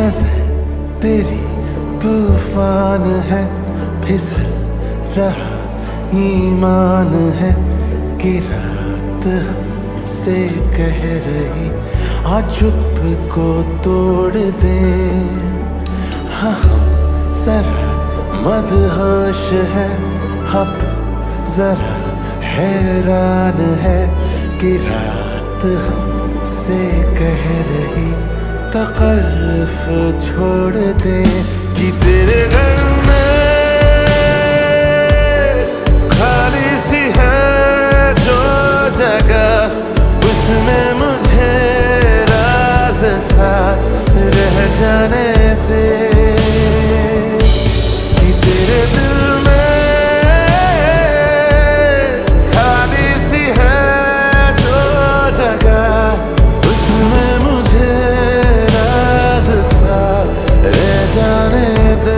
नजर तेरी तूफान है, फिसल रहा ईमान है कि रात हमसे कह रही आ चुप को तोड़ दे। हाँ जरा मदहोश है, हाँ तू जरा हैरान है कि रात हमसे कह रही तकल्लुफ छोड़ दे। कि तेरे घर में खाली सी है जो जगह, उसमें मुझे राज साथ रह जाने दे। कि तेरे दिल में खाली सी है जो जगह, उसमें मुझे राज साथ रह जाने दे।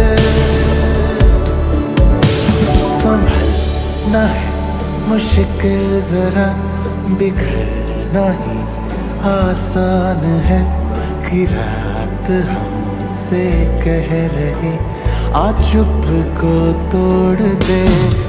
संभलना है मुश्किल जरा, बिखरना ही आसान है कि रात हमसे कह रही आ चुप को तोड़ दे।